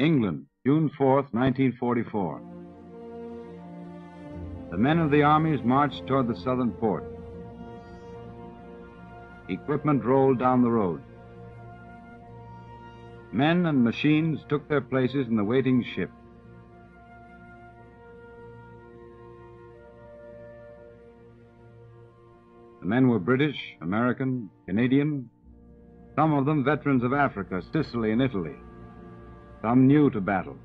England, June 4th, 1944. The men of the armies marched toward the southern port. Equipment rolled down the road. Men and machines took their places in the waiting ship. The men were British, American, Canadian, some of them veterans of Africa, Sicily, and Italy, some new to battle.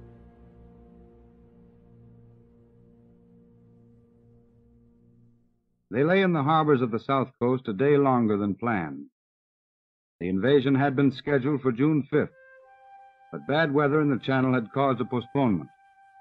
They lay in the harbors of the South Coast a day longer than planned. The invasion had been scheduled for June 5th, but bad weather in the Channel had caused a postponement.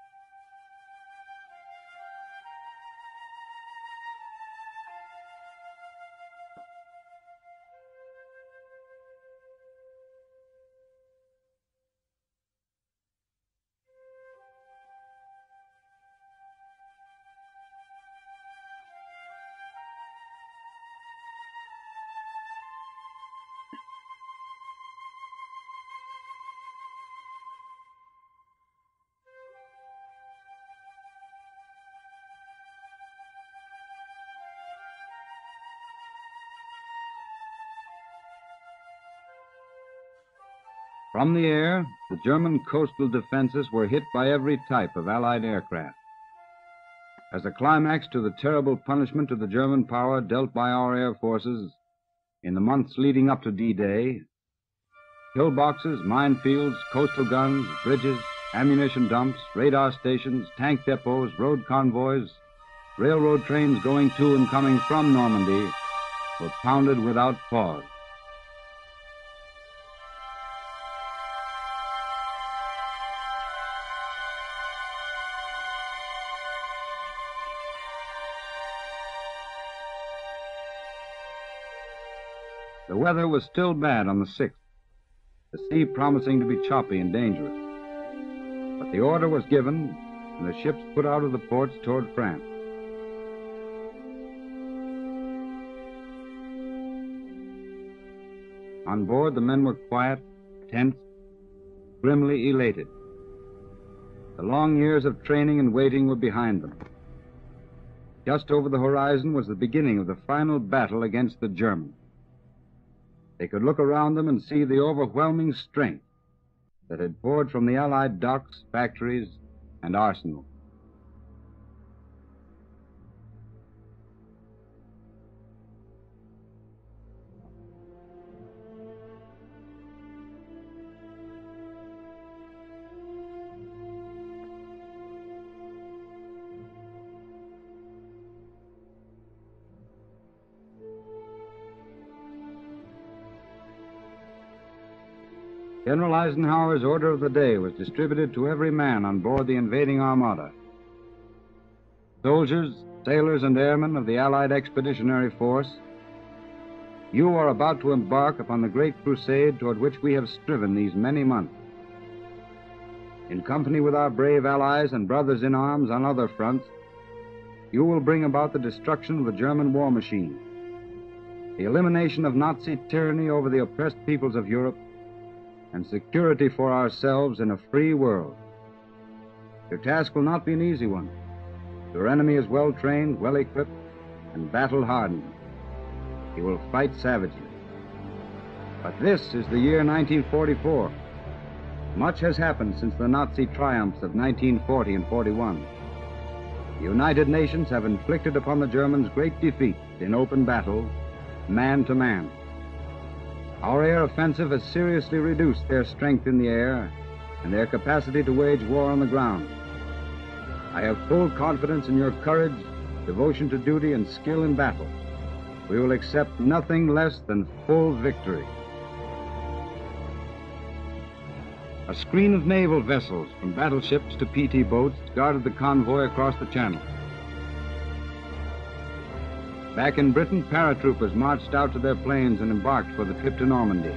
From the air, the German coastal defenses were hit by every type of Allied aircraft. As a climax to the terrible punishment to the German power dealt by our air forces in the months leading up to D-Day, pillboxes, minefields, coastal guns, bridges, ammunition dumps, radar stations, tank depots, road convoys, railroad trains going to and coming from Normandy were pounded without pause. The weather was still bad on the 6th, the sea promising to be choppy and dangerous. But the order was given, and the ships put out of the ports toward France. On board, the men were quiet, tense, grimly elated. The long years of training and waiting were behind them. Just over the horizon was the beginning of the final battle against the Germans. They could look around them and see the overwhelming strength that had poured from the Allied docks, factories, and arsenals. General Eisenhower's order of the day was distributed to every man on board the invading armada. Soldiers, sailors, and airmen of the Allied Expeditionary Force, you are about to embark upon the great crusade toward which we have striven these many months. In company with our brave allies and brothers in arms on other fronts, you will bring about the destruction of the German war machine, the elimination of Nazi tyranny over the oppressed peoples of Europe, and security for ourselves in a free world. Your task will not be an easy one. Your enemy is well trained, well equipped, and battle hardened. He will fight savagely. But this is the year 1944. Much has happened since the Nazi triumphs of 1940 and 41. The United Nations have inflicted upon the Germans great defeats in open battle, man to man. Our air offensive has seriously reduced their strength in the air and their capacity to wage war on the ground. I have full confidence in your courage, devotion to duty, and skill in battle. We will accept nothing less than full victory. A screen of naval vessels, from battleships to PT boats, guarded the convoy across the Channel. Back in Britain, paratroopers marched out to their planes and embarked for the trip to Normandy.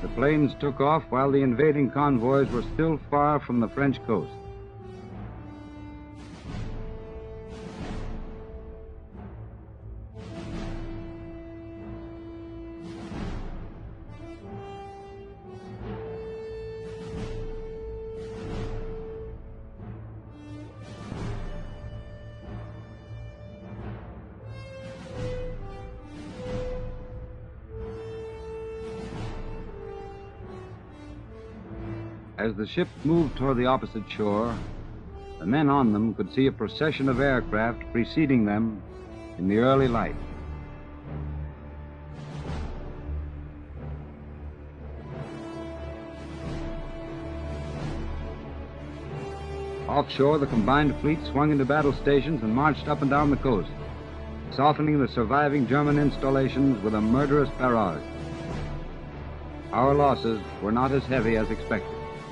The planes took off while the invading convoys were still far from the French coast. As the ships moved toward the opposite shore, the men on them could see a procession of aircraft preceding them in the early light. Offshore, the combined fleet swung into battle stations and marched up and down the coast, softening the surviving German installations with a murderous barrage. Our losses were not as heavy as expected.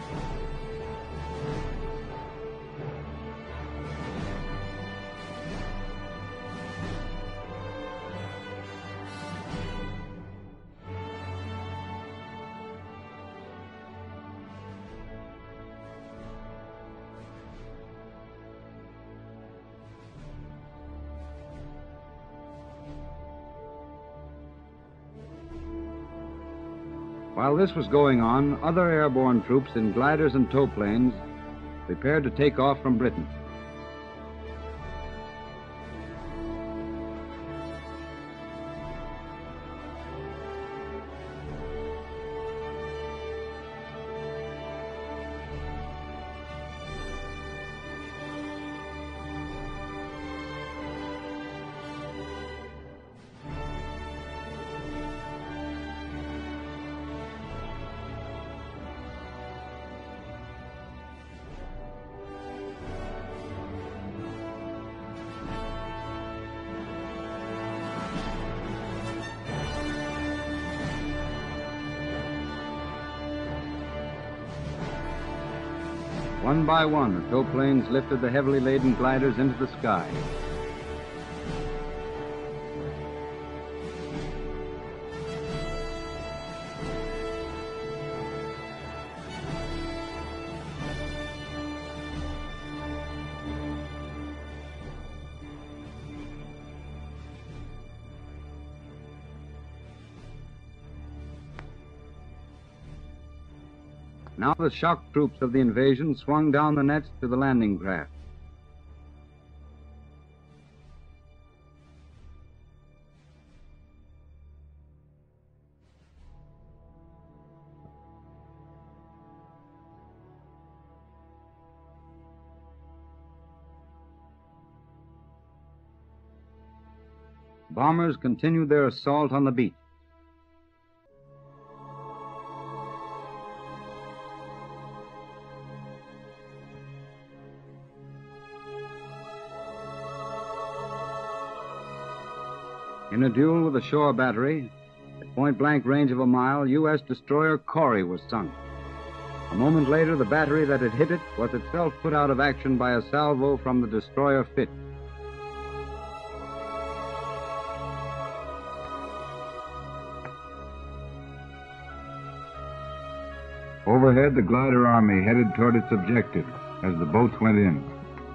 While this was going on, other airborne troops in gliders and towplanes prepared to take off from Britain. One by one, the towplanes lifted the heavily laden gliders into the sky. Now the shock troops of the invasion swung down the nets to the landing craft. Bombers continued their assault on the beach. In a duel with a shore battery, at point-blank range of a mile, U.S. destroyer Corey was sunk. A moment later, the battery that had hit it was itself put out of action by a salvo from the destroyer Fitch. Overhead, the glider army headed toward its objective as the boats went in.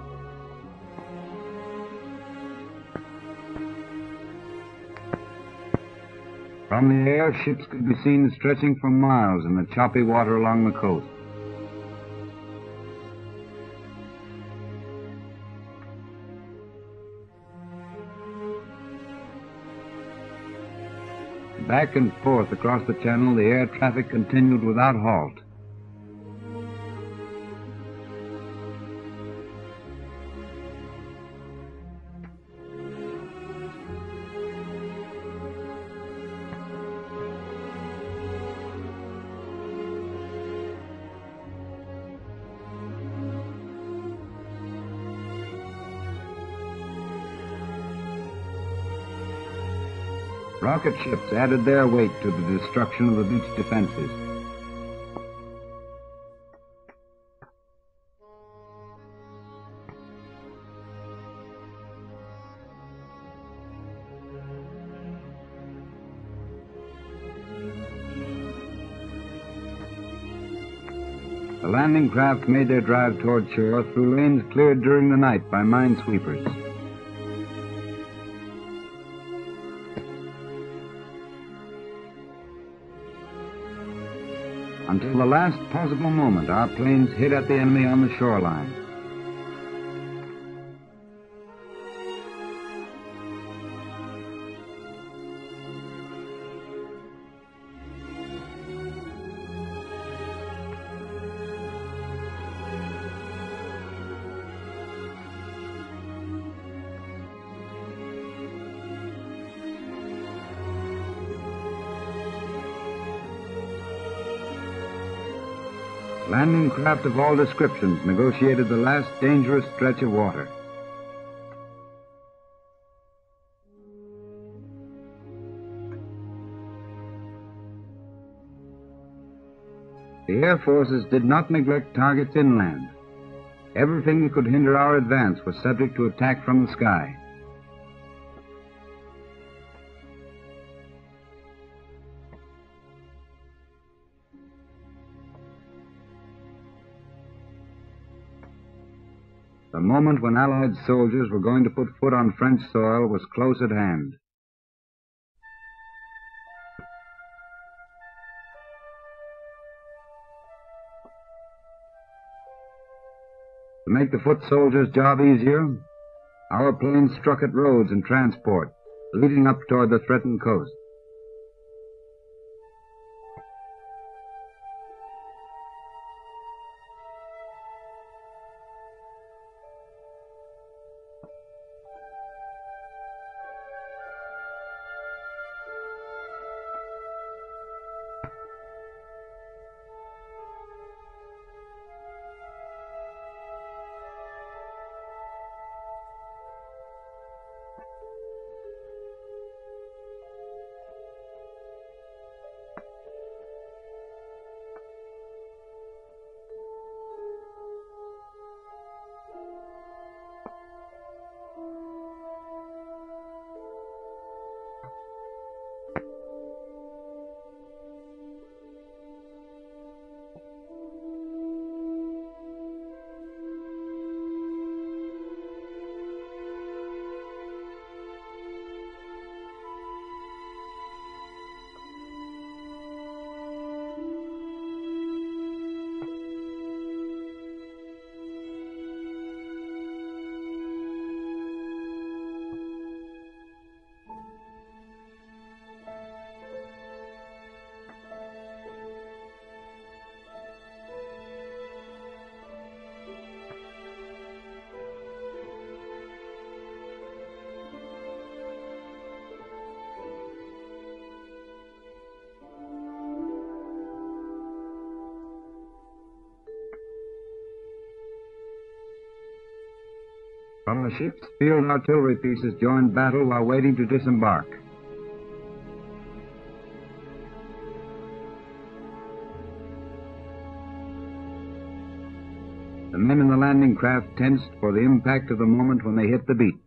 From the air, ships could be seen stretching for miles in the choppy water along the coast. Back and forth across the channel, the air traffic continued without halt. Rocket ships added their weight to the destruction of the beach defenses. The landing craft made their drive toward shore through lanes cleared during the night by minesweepers. Until the last possible moment, our planes hit at the enemy on the shoreline. Landing craft of all descriptions negotiated the last dangerous stretch of water. The air forces did not neglect targets inland. Everything that could hinder our advance was subject to attack from the sky. The moment when Allied soldiers were going to put foot on French soil was close at hand. To make the foot soldiers' job easier, our planes struck at roads and transport, leading up toward the threatened coast. From the ships, field artillery pieces joined battle while waiting to disembark. The men in the landing craft tensed for the impact of the moment when they hit the beach.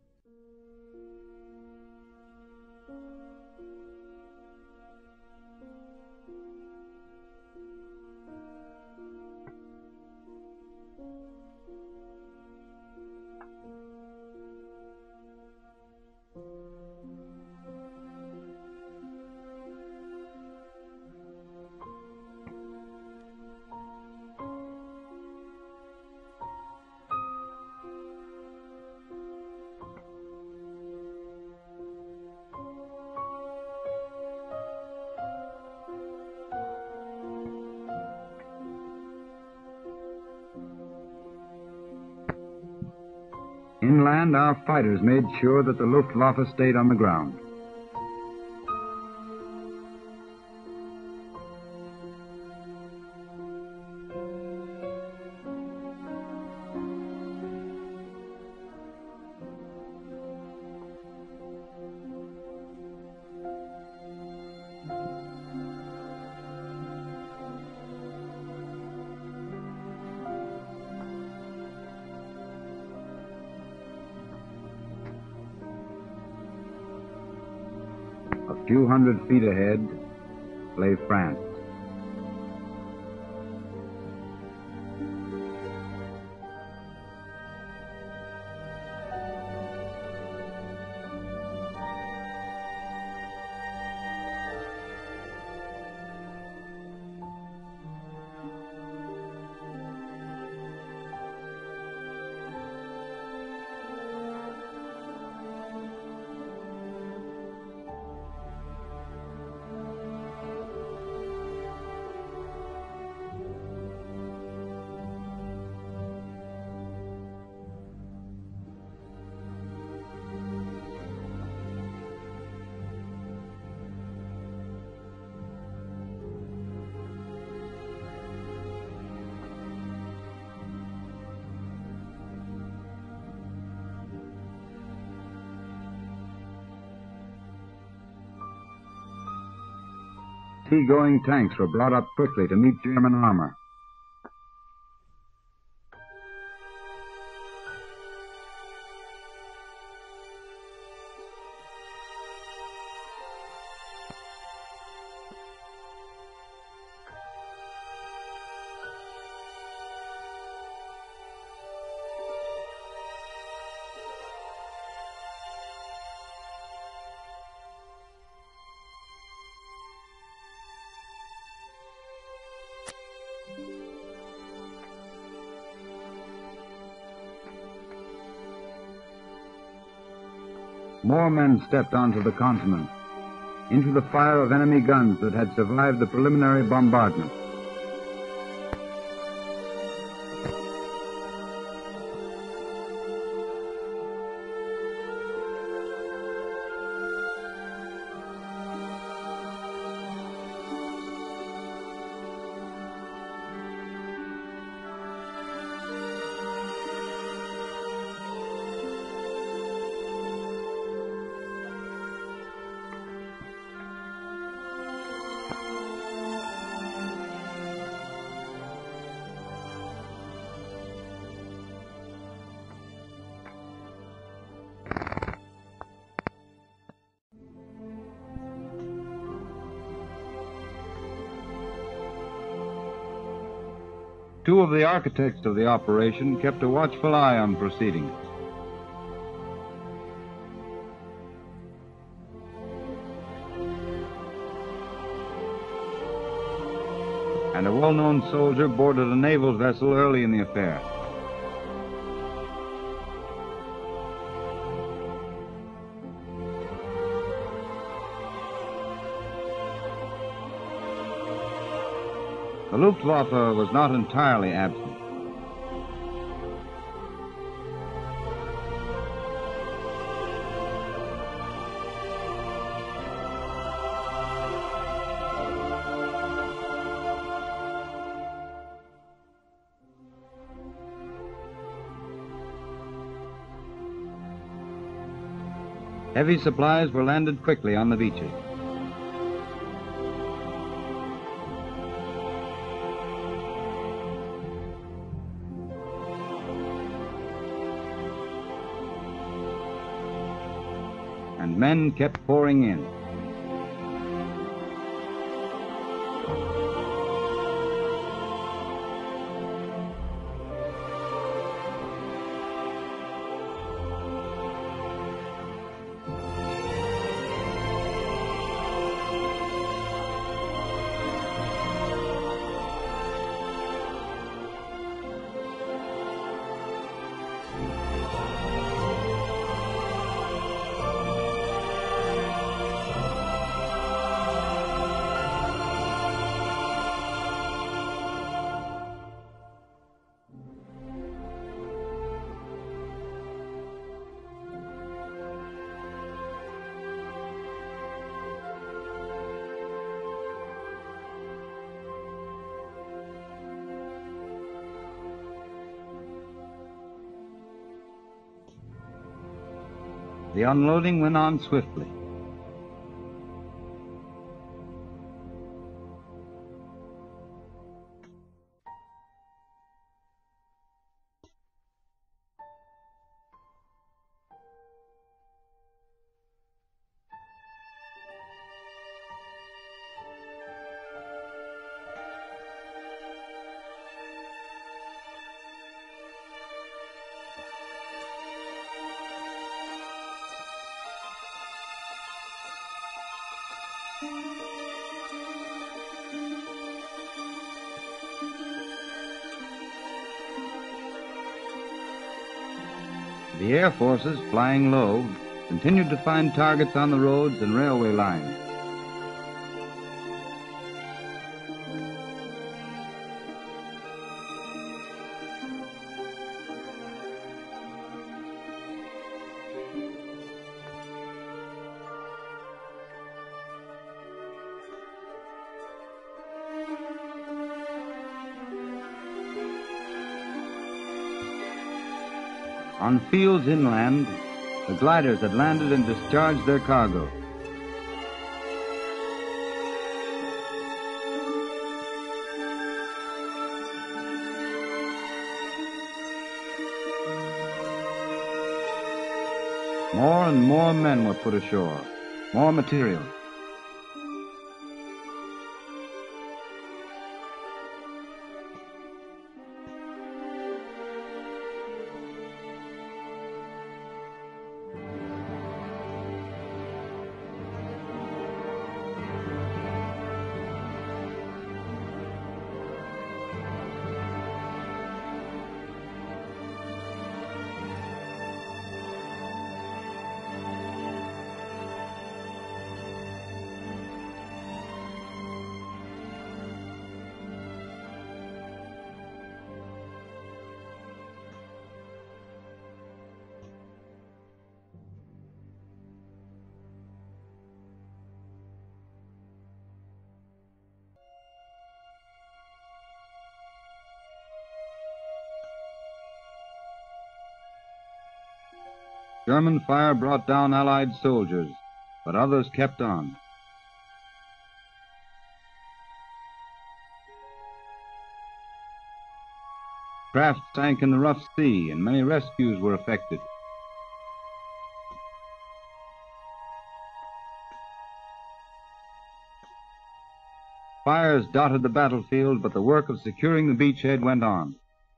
Inland, our fighters made sure that the Luftwaffe stayed on the ground. A few hundred feet ahead lay France. Sea-going tanks were brought up quickly to meet German armor. More men stepped onto the continent, into the fire of enemy guns that had survived the preliminary bombardment. Two of the architects of the operation kept a watchful eye on proceedings. And a well-known soldier boarded a naval vessel early in the affair. The Luftwaffe was not entirely absent. Heavy supplies were landed quickly on the beaches. And men kept pouring in. The unloading went on swiftly. The air forces, flying low, continued to find targets on the roads and railway lines. On fields inland, the gliders had landed and discharged their cargo. More and more men were put ashore, more material. German fire brought down Allied soldiers, but others kept on. Craft sank in the rough sea, and many rescues were effected. Fires dotted the battlefield, but the work of securing the beachhead went on.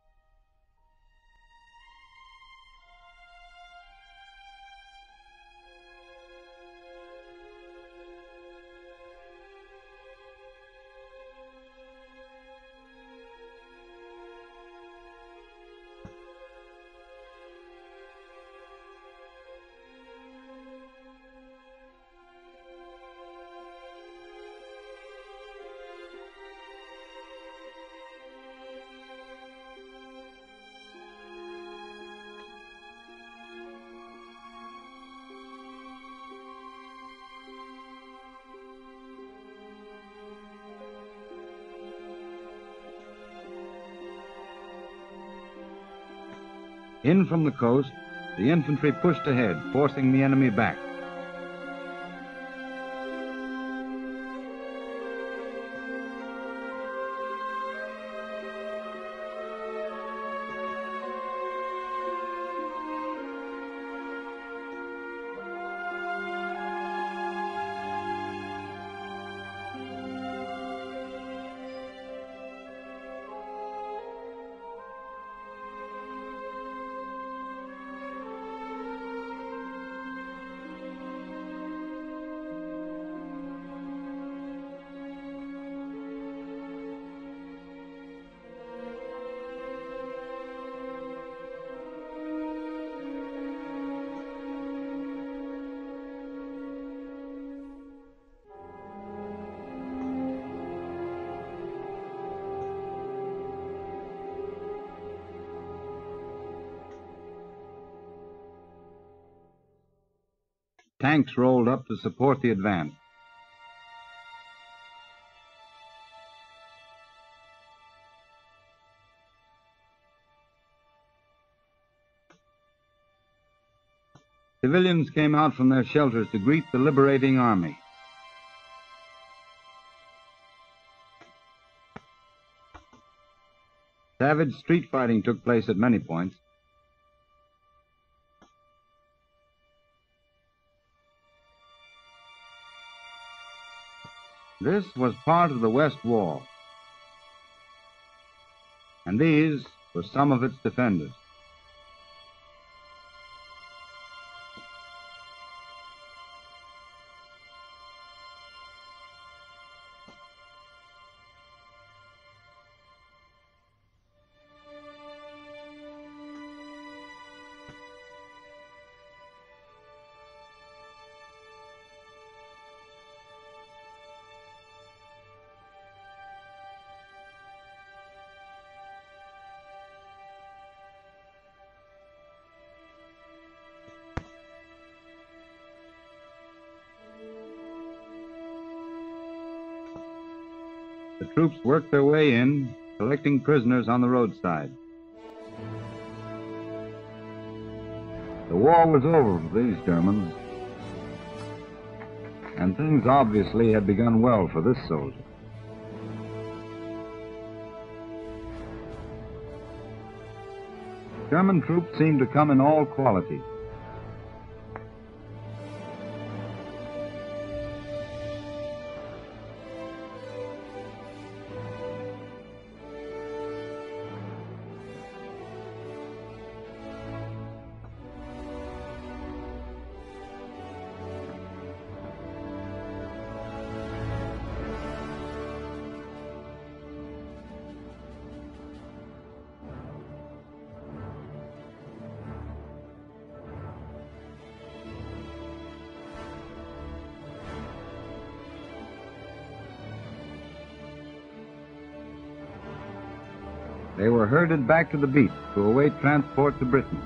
In from the coast, the infantry pushed ahead, forcing the enemy back. Tanks rolled up to support the advance. Civilians came out from their shelters to greet the liberating army. Savage street fighting took place at many points. This was part of the West Wall, and these were some of its defenders. The troops worked their way in, collecting prisoners on the roadside. The war was over for these Germans, and things obviously had begun well for this soldier. German troops seemed to come in all qualities. They were herded back to the beach to await transport to Britain.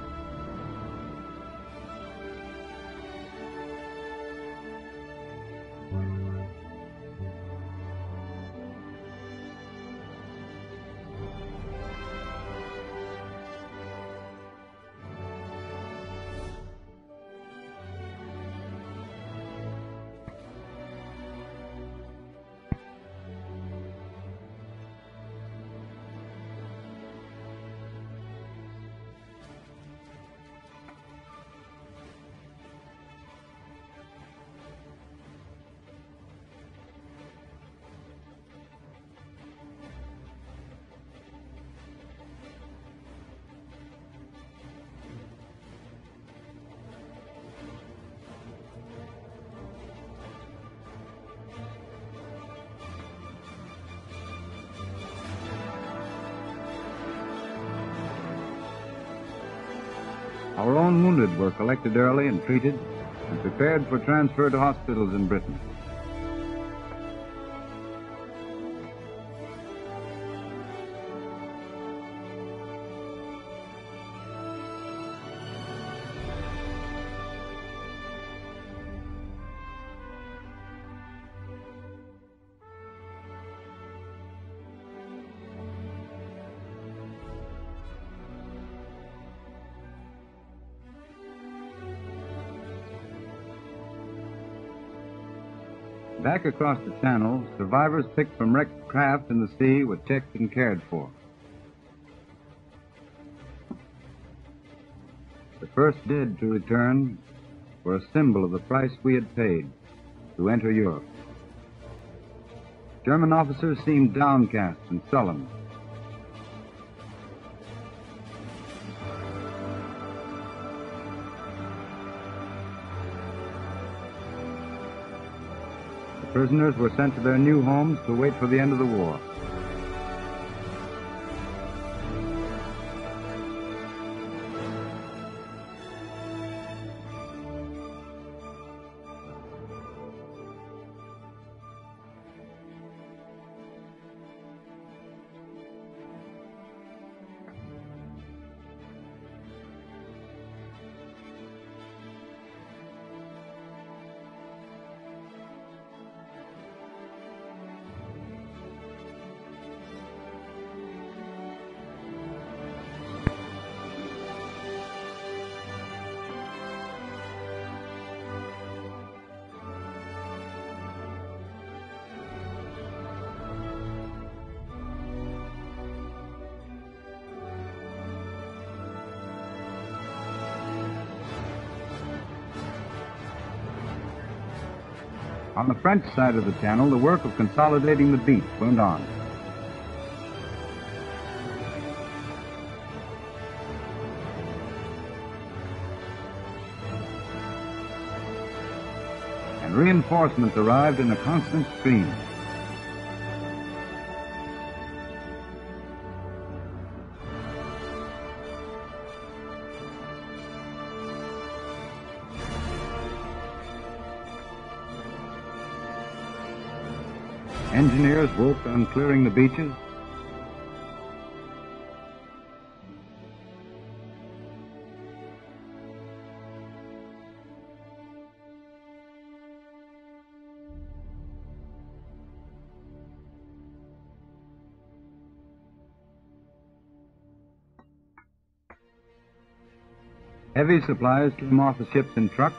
Our own wounded were collected early and treated and prepared for transfer to hospitals in Britain. Back across the channel, survivors picked from wrecked craft in the sea were checked and cared for. The first dead to return were a symbol of the price we had paid to enter Europe. German officers seemed downcast and sullen. Prisoners were sent to their new homes to wait for the end of the war. On the French side of the channel, the work of consolidating the beach went on. And reinforcements arrived in a constant stream. Engineers worked on clearing the beaches. Heavy supplies came off the ships in trucks.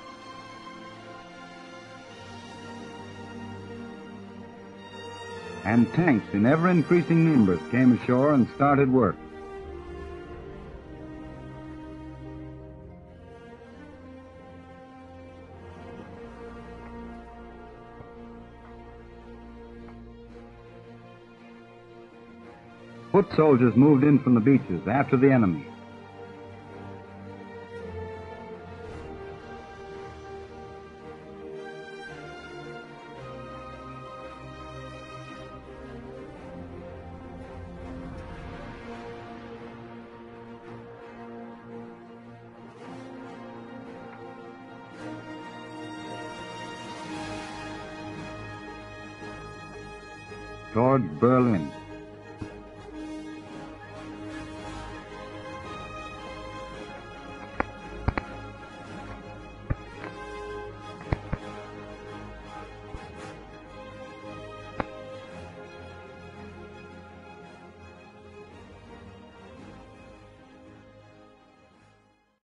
And tanks in ever-increasing numbers came ashore and started work. Foot soldiers moved in from the beaches after the enemy. Towards Berlin.